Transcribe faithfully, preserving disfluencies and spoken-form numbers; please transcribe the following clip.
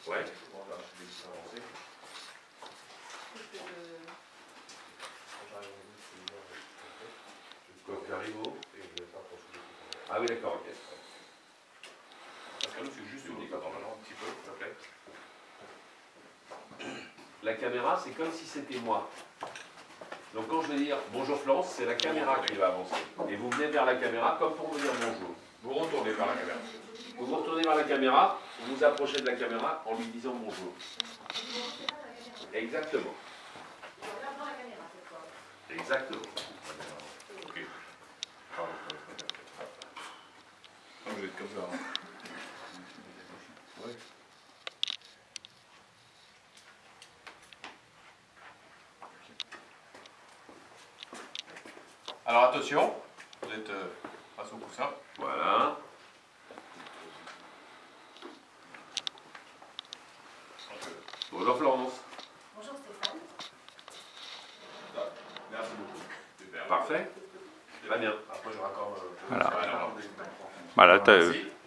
Ouais. Ah oui, d'accord, ok. Parce que là, c'est juste une écart, un petit peu. Ok. La caméra, c'est comme si c'était moi. Donc quand je vais dire bonjour Florence, c'est la caméra qui va avancer. Et vous venez vers la caméra comme pour me dire bonjour. Vous retournez vers la caméra. Vous vous retournez vers la caméra, vous vous approchez de la caméra en lui disant bonjour. Exactement. Exactement. Ok. Ah, vous êtes comme ça. Hein. Ouais. Alors attention, vous êtes euh, face au coussin. Voilà. Bonjour Florence. Bonjour Stéphane. Merci beaucoup. Super. Parfait. Très bien. Après je raccorde. Euh, Voilà. voilà. Voilà, t'as-